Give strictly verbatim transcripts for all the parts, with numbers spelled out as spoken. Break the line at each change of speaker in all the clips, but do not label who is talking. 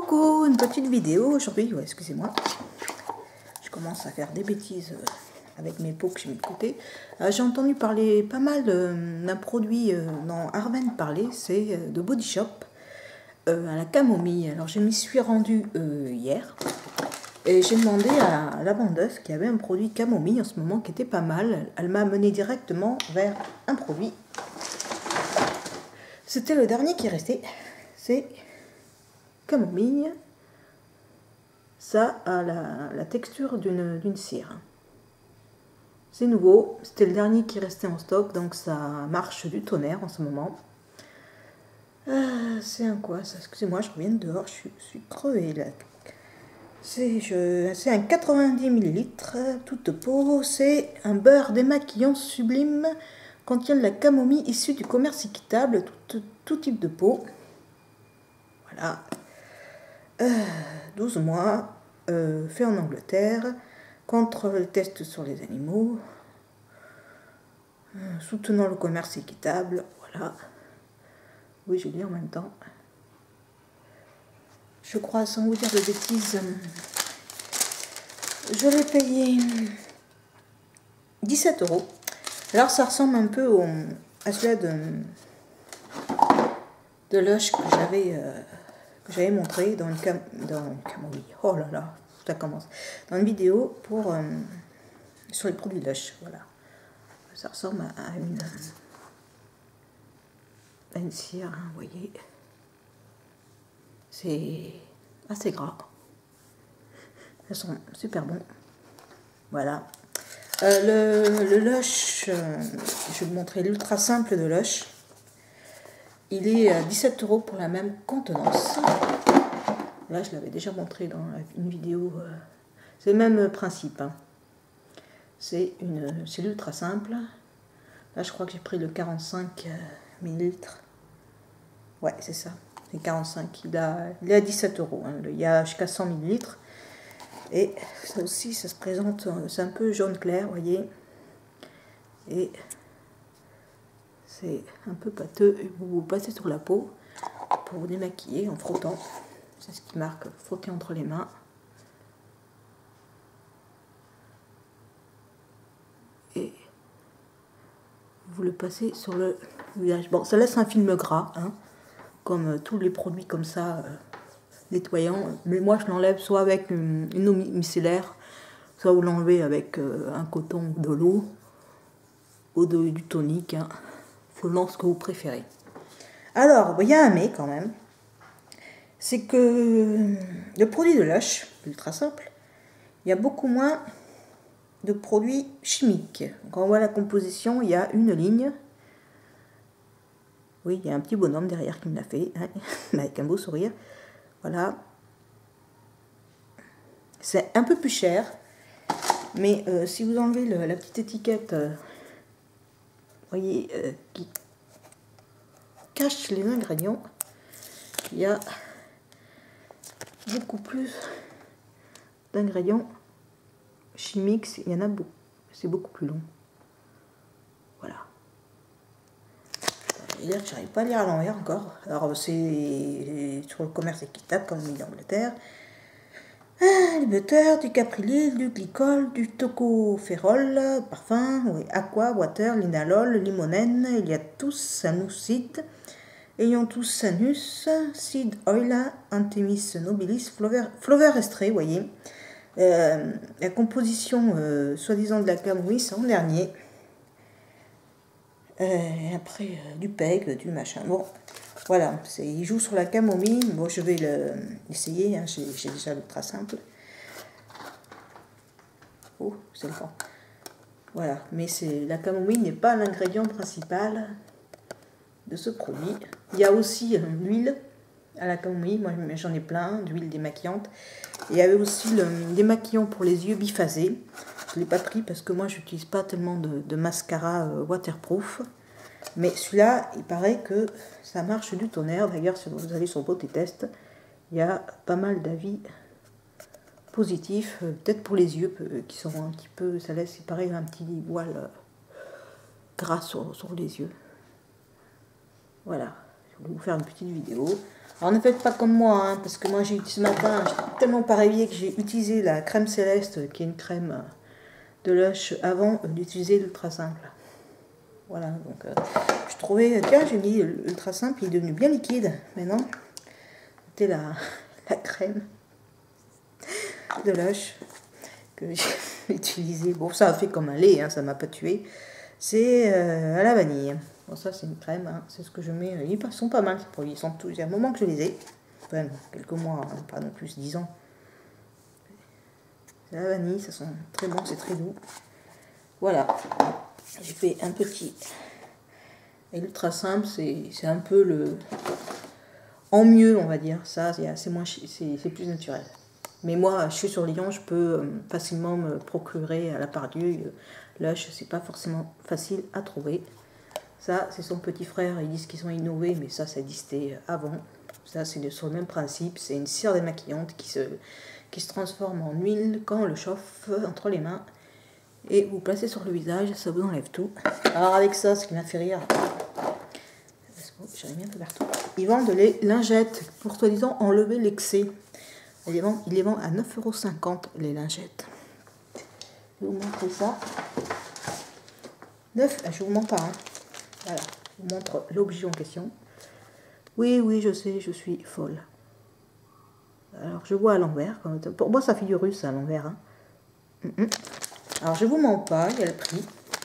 coucou, une petite vidéo aujourd'hui, ouais, excusez-moi. Je commence à faire des bêtises avec mes pots que j'ai mis de côté. Euh, j'ai entendu parler pas mal d'un produit euh, dans Arven parler, c'est euh, de Body Shop euh, à la camomille. Alors je m'y suis rendue euh, hier et j'ai demandé à la vendeuse qui avait un produit camomille en ce moment qui était pas mal. Elle m'a amené directement vers un produit. C'était le dernier qui restait, c'est camomille. Ça a la, la texture d'une cire. C'est nouveau, c'était le dernier qui restait en stock, donc ça marche du tonnerre en ce moment. Euh, c'est un quoi ça? Excusez-moi, je reviens de dehors, je suis, je suis crevée là. C'est un quatre-vingt-dix millilitres, toute peau. C'est un beurre démaquillant sublime, contient de la camomille issue du commerce équitable, tout, tout type de peau. Voilà. Euh, douze mois, euh, fait en Angleterre, contre le test sur les animaux, euh, soutenant le commerce équitable, voilà. Oui, je lis en même temps. Je crois, sans vous dire de bêtises, je l'ai payé dix-sept euros. Alors ça ressemble un peu au, à celui de, de Lush que j'avais euh, que j'avais montré dans une cam, dans une camomille. Oh là là, ça commence. Dans une vidéo pour euh, sur les produits Lush, voilà. Ça ressemble à une, à une cire, hein, vous voyez. C'est assez gras. Elles sont super bons. Voilà. Euh, le, le Lush, euh, je vais vous montrer l'ultra simple de Lush. Il est à dix-sept euros pour la même contenance. Là, je l'avais déjà montré dans une vidéo. Euh, c'est le même principe. Hein. C'est l'ultra simple. Là, je crois que j'ai pris le quarante-cinq millilitres. Ouais, c'est ça. C'est quarante-cinq. Il, a, il est à dix-sept euros. Hein. Il y a jusqu'à cent millilitres. Et ça aussi, ça se présente, c'est un peu jaune clair, vous voyez. Et c'est un peu pâteux. Et vous vous passez sur la peau pour vous démaquiller en frottant. C'est ce qui marque frotter entre les mains. Et vous le passez sur le visage. Bon, ça laisse un film gras, hein, comme tous les produits comme ça. Euh, nettoyant, mais moi je l'enlève soit avec une, une eau micellaire, soit vous l'enlevez avec euh, un coton, de l'eau ou de, du tonique, hein. Selon ce que vous préférez. Alors, il y a un mais quand même, c'est que le produit de Lush, ultra simple, il y a beaucoup moins de produits chimiques. Quand on voit la composition, il y a une ligne. Oui, il y a un petit bonhomme derrière qui me l'a fait, hein, avec un beau sourire. Voilà. C'est un peu plus cher, mais euh, si vous enlevez le, la petite étiquette, euh, voyez, euh, qui cache les ingrédients, il y a beaucoup plus d'ingrédients chimiques. Il y en a beaucoup. C'est beaucoup plus long. Voilà. Je n'arrive pas à lire à l'envers encore. Alors c'est sur le commerce équitable comme on dit en Angleterre. Ah, du butter, du caprylyl, du glycol, du tocopherol, parfum, oui, aqua, water, linalol, limonène, il y a tous sanucide, ayant tous sanus, seed oil, anthemis nobilis, flower estrée, vous voyez. Euh, la composition, euh, soi-disant de la camomille, c'est en dernier. Euh, après, euh, du peg, du machin. Bon, voilà, il joue sur la camomille. Bon, je vais l'essayer, hein, j'ai déjà l'ultra simple. Oh, c'est le vent. Voilà, mais la camomille n'est pas l'ingrédient principal de ce produit. Il y a aussi euh, l'huile à la camomille. Moi, j'en ai plein, d'huile démaquillante. Et il y avait aussi le démaquillant pour les yeux biphasé. Je ne l'ai pas pris parce que moi, je n'utilise pas tellement de, de mascara euh, waterproof. Mais celui-là, il paraît que ça marche du tonnerre. D'ailleurs, si vous allez sur Beauté Test, il y a pas mal d'avis positifs. Euh, Peut-être pour les yeux, euh, qui sont un petit peu... Ça laisse, il paraît, un petit voile euh, gras sur, sur les yeux. Voilà. voulais vous faire une petite vidéo. Alors ne faites pas comme moi, hein, parce que moi j'ai ce matin, j'étais tellement pas réveillée que j'ai utilisé la crème Céleste, qui est une crème de Lush, avant d'utiliser l'Ultra Simple. Voilà, donc euh, je trouvais, tiens, j'ai mis l'Ultra Simple, il est devenu bien liquide. Mais non, c'était la, la crème de Lush que j'ai utilisée. Bon, ça a fait comme un lait, hein, ça m'a pas tué. C'est euh, à la vanille. Bon, ça c'est une crème, hein, c'est ce que je mets. Ils sont pas mal ces produits, ils sont tous. Il y a un moment que je les ai. Enfin, quelques mois, hein, pas non plus dix ans. C'est la vanille, ça sent très bon, c'est très doux. Voilà. J'ai fait un petit. Et l'Ultra Simple, c'est un peu le. En mieux, on va dire. Ça, c'est moins, c'est plus naturel. Mais moi, je suis sur Lyon, je peux facilement me procurer à la Pardieu. Lush, c'est pas forcément facile à trouver. Ça, c'est son petit frère, ils disent qu'ils ont innové, mais ça, ça existait avant. Ça, c'est sur le même principe. C'est une cire démaquillante qui se, qui se transforme en huile quand on le chauffe entre les mains. Et vous placez sur le visage, ça vous enlève tout. Alors avec ça, ce qui m'a fait rire, parce que j'en ai mis un peu partout, ils vendent les lingettes pour soi-disant enlever l'excès. Ils les vendent, ils les vendent à neuf euros cinquante les lingettes. Je vais vous montrer ça. neuf, je ne vous mens pas. Hein. Voilà, je vous montre l'objet en question. Oui, oui, je sais, je suis folle. Alors, je vois à l'envers. Pour moi, ça figure russe à l'envers. Hein. Mm -mm. Alors, je vous mens pas, il y a le prix.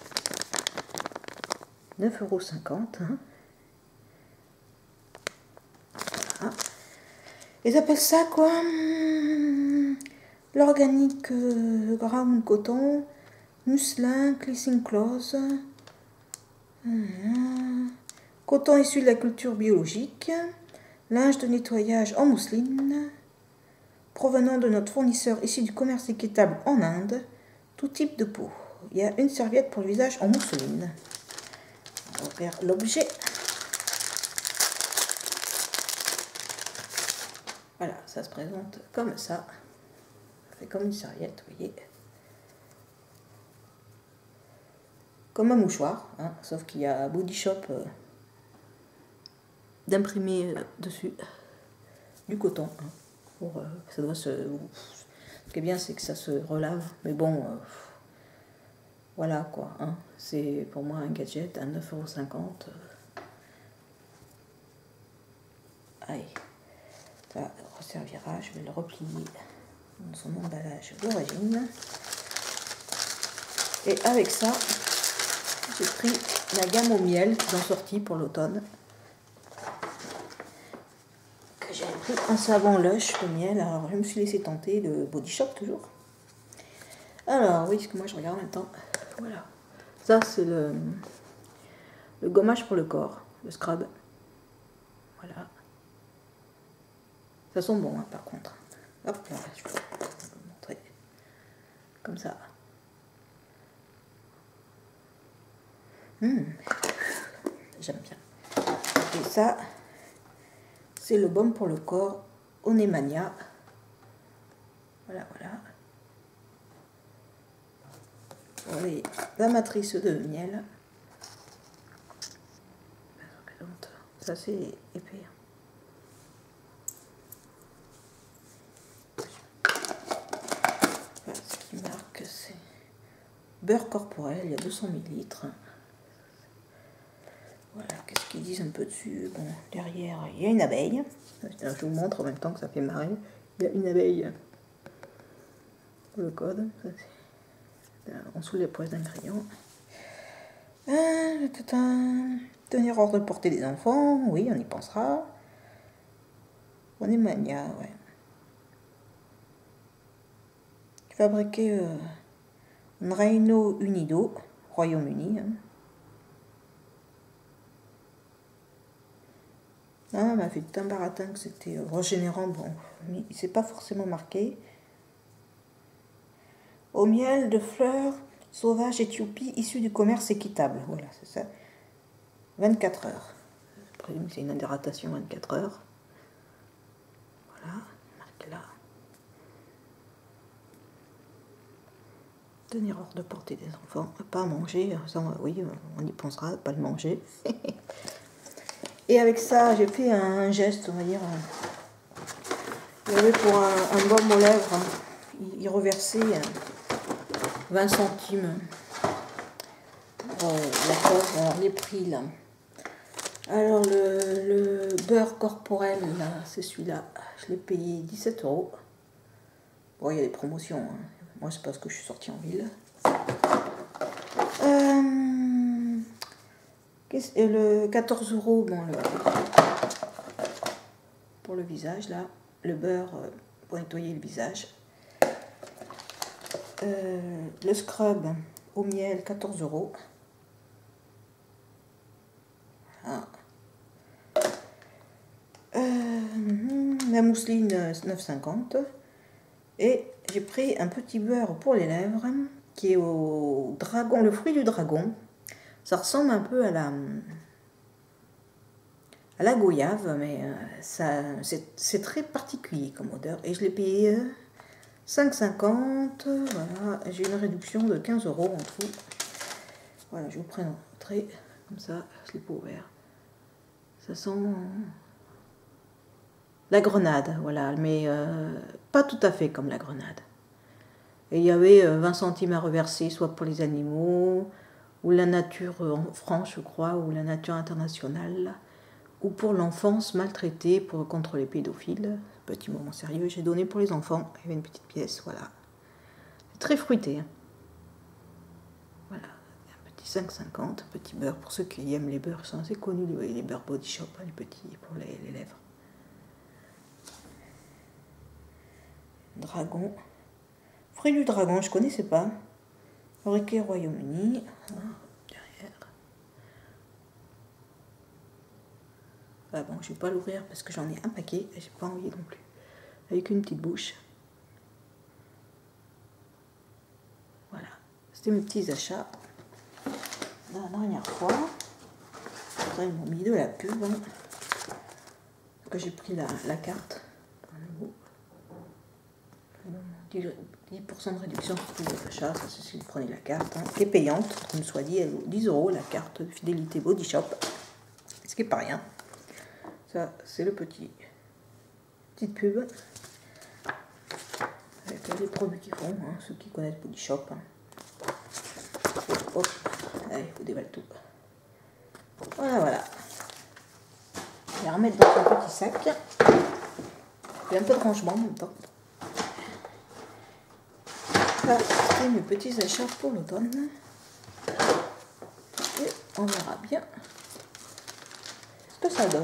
neuf euros cinquante. Hein. Ah. Ils appellent ça quoi? L'organique euh, ground coton, muslin, cleansing cloth, euh, coton issu de la culture biologique, linge de nettoyage en mousseline, provenant de notre fournisseur issu du commerce équitable en Inde, tout type de peau. Il y a une serviette pour le visage en mousseline. On va faire l'objet. Voilà, ça se présente comme ça. Ça fait comme une serviette, vous voyez. Comme un mouchoir, hein, sauf qu'il y a Body Shop euh, d'imprimer euh, dessus du coton. Hein, pour, euh, ça doit se, ce qui est bien, c'est que ça se relave. Mais bon, euh, voilà quoi. Hein, c'est pour moi un gadget à neuf euros cinquante. Allez, ça resservira. Je vais le replier dans son emballage d'origine. Et avec ça, j'ai pris la gamme au miel qu'ils ont sorti pour l'automne. J'ai pris un savon Lush de miel. Alors je me suis laissé tenter le Body Shop toujours. Alors oui, parce que moi je regarde en même temps. Voilà. Ça c'est le, le gommage pour le corps, le scrub. Voilà. Ça sent bon hein, par contre. Hop là, je peux vous montrer. Comme ça. Mmh. J'aime bien. Et ça, c'est le baume pour le corps Onemania. Voilà, voilà. Oui, la matrice de miel. Ça, c'est épais. Voilà, ce qui marque, c'est beurre corporel, il y a deux cents millilitres. Voilà, qu'est-ce qu'ils disent un peu dessus? Bon, derrière, il y a une abeille. Je vous montre en même temps que ça fait marrer. Il y a une abeille. Le code. En dessous, les poids d'ingrédients. Tenir ordre de portée des enfants. Oui, on y pensera. On est mania, ouais. Fabriqué euh, en Reino Unido, Royaume-Uni. Hein. Ah, on m'a fait tout un baratin que c'était régénérant. Bon, mais c'est pas forcément marqué. Au miel de fleurs sauvages Éthiopie issues du commerce équitable. Voilà, c'est ça. vingt-quatre heures. C'est une hydratation vingt-quatre heures. Voilà, marqué là. Tenir hors de portée des enfants. Pas à manger. Ça, oui, on y pensera, pas le manger. Et avec ça, j'ai fait un geste, on va dire. Il y avait pour un, un baume aux lèvres, hein, il, il reversait vingt centimes pour euh, la cause. Alors les prix là. Alors le, le beurre corporel, là, c'est celui-là. Je l'ai payé dix-sept euros. Bon, il y a des promotions. Hein. Moi, c'est parce que je suis sortie en ville. Euh, le quatorze euros, bon, le, pour le visage, là. Le beurre euh, pour nettoyer le visage. Euh, le scrub au miel, quatorze euros. Voilà. Euh, la mousseline, neuf cinquante. Et j'ai pris un petit beurre pour les lèvres qui est au dragon, le fruit du dragon. Ça ressemble un peu à la, à la goyave, mais euh, ça, c'est très particulier comme odeur. Et je l'ai payé euh, cinq cinquante. Voilà, j'ai une réduction de quinze euros en tout. Voilà, je vous présenterai comme ça, je l'ai pas ouvert. Ça sent la grenade, voilà, mais euh, pas tout à fait comme la grenade. Et il y avait vingt centimes à reverser, soit pour les animaux, ou la nature en France, je crois, ou la nature internationale, ou pour l'enfance maltraitée pour, contre les pédophiles. Petit moment sérieux, j'ai donné pour les enfants. Il y avait une petite pièce, voilà. C'est très fruité. Hein. Voilà, un petit cinq cinquante, un petit beurre. Pour ceux qui aiment les beurres, c'est assez connu, les, les beurres Body Shop, hein, les petits pour les, les lèvres. Dragon. Fruit du dragon, je ne connaissais pas. Fabriqué au Royaume-Uni. Derrière. Ah bon, je ne vais pas l'ouvrir parce que j'en ai un paquet et j'ai pas envie non plus. Avec une petite bouche. Voilà. C'était mes petits achats. La dernière fois. Après, ils m'ont mis de la pub. Hein, que j'ai pris la, la carte. dix pour cent de réduction sur tous les achats, ça c'est si vous prenez la carte, hein, qui est payante, comme soit dit, elle vaut dix euros la carte de fidélité Body Shop, ce qui n'est pas rien. Ça c'est le petit, petite pub, avec les produits qu'ils font, hein, ceux qui connaissent Body Shop. Hein. Hop, allez, il faut déballer tout. Voilà, voilà. Je vais la remettre dans un petit sac. Il y a un peu de rangement en même temps. Voilà, c'est mes petits achats pour l'automne. Et on verra bien ce que ça donne.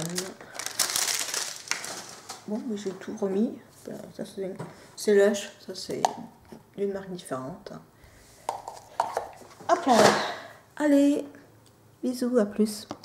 Bon, mais j'ai tout remis. Ça c'est Lush, ça c'est d'une marque différente. Hop là. Allez, bisous, à plus.